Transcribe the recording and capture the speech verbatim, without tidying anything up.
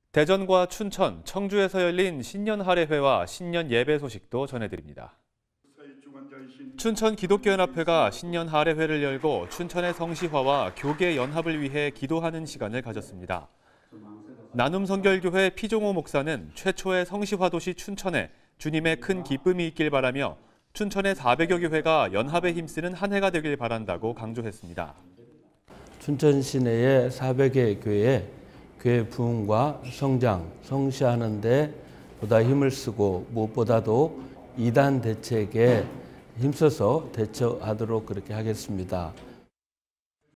대전과 춘천, 청주에서 열린 신년 할애회와 신년 예배 소식도 전해드립니다. 춘천 기독교연합회가 신년 할애회를 열고 춘천의 성시화와 교계 연합을 위해 기도하는 시간을 가졌습니다. 나눔성결교회 피종호 목사는 최초의 성시화 도시 춘천에 주님의 큰 기쁨이 있길 바라며 춘천의 사백여 교회가 연합에 힘쓰는 한 해가 되길 바란다고 강조했습니다. 춘천 시내의 사백여 교회에 교회 부흥과 성장, 성시하는 데 보다 힘을 쓰고 무엇보다도 이단 대책에 힘써서 대처하도록 그렇게 하겠습니다.